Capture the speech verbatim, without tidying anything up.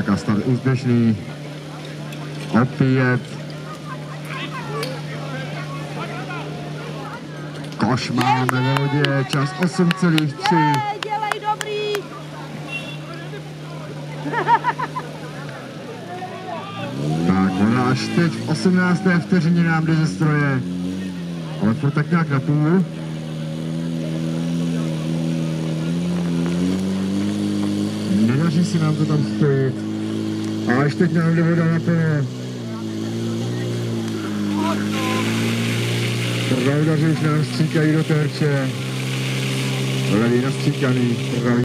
Tak a start úspěšný. Opět. Koš máme ve vodě, čas osm celá tři. Dělej dobrý. Tak, ona až teď v osmnácté vteřině nám jde ze stroje. Ale furt tak nějak na půl. Nedaří si nám to tam spojit. A až teď nám jde voda na plno. Pravda, že už nám stříkají do terče. Levý nastříkaný.